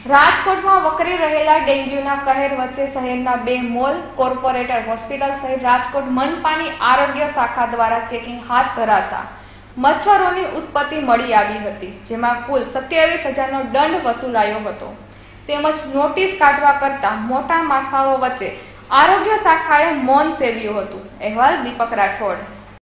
રાજકોટમાં વકરી રહેલા ડેન્ગ્યુના કહેર વચ્ચે શહેરના 2 મોલ, કોર્પોરેટર હોસ્પિટલ સહિત રાજકોટ મનપાની આરોગ્ય શાખા દ્વારા ચેકિંગ હાથ ધરાતા મચ્છરોની ઉત્પત્તિ મળી આવી હતી, જેમાં કુલ 27,000નો દંડ વસૂલાયો હતો. તેમજ નોટિસ કાઢવા કરતા મોટા માથાઓ વચ્ચે આરોગ્ય શાખાએ મૌન સેવ્યું હતું. અહેવાલ દીપક રાઠોડ.